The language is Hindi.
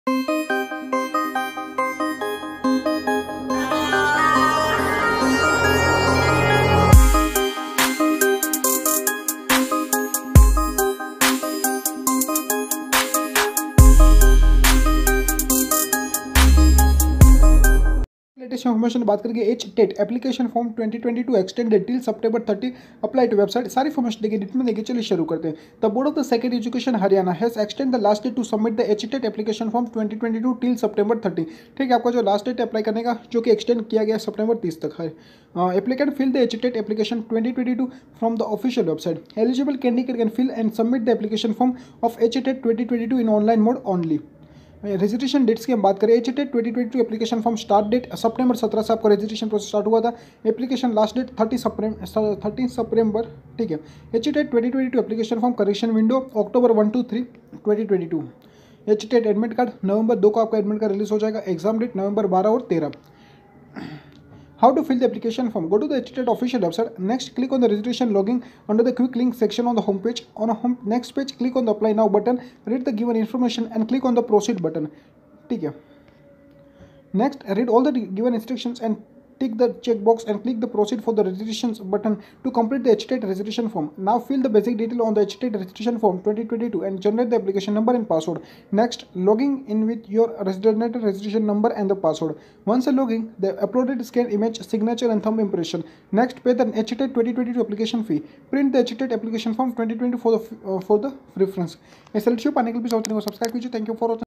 लेटेस्ट इन्फॉर्मेशन बात करेंगे H TET application form 2022 extended till सितंबर 30 अप्लाई टू वेबसाइट। सारी इन्फॉर्मेशन देखिए डिटेल में देखिए। चलिए शुरू करते हैं। The board of the secondary education Haryana has extend the last date to submit the H TET application form 2022 till सितंबर 30। ठीक है, आपका जो लास्ट डेट अप्लाई करने का जो कि एक्सटेंड किया गया सितंबर 30 तक है। Applicant fill the H TET application 2022 from the official website. Eligible candidate can fill and submit the application form of H TET 2022 in online mode only. Registration dates की हम बात करें, H TET 2022 application form start date सितंबर 17 से आपका रजिस्ट्रेशन प्रोसेस स्टार्ट हुआ था। एप्लीकेशन लास्ट डेट 30 सितंबर। ठीक है। H TET 2022 application form correction window अक्टूबर 1 to 3 2022। H TET admit card नवंबर 2 को आपका एडमिट कार्ड रिलीज हो जाएगा। एग्जाम डेट नवंबर 12 और 13। How to fill the application form? Go to the HTTP official website. Next, click on the registration login under the quick link section on the home page. On the next page, click on the apply now button. Read the given information and click on the proceed button. ठीक है। Next, read all the given instructions and tick the checkbox and click the proceed for the registration button to complete the HTTP registration form. Now fill the basic detail on the HTTP registration form 2022 and generate the application number and password. Next, logging in with your resident registration number and the password. Once logging, the uploaded scan image, signature and thumb impression. Next, pay the HTTP 2022 application fee. Print the HTTP application form 2020 for the reference. इस लेक्चर पाने के लिए भी सब्सक्राइब कीजिए। Thank you for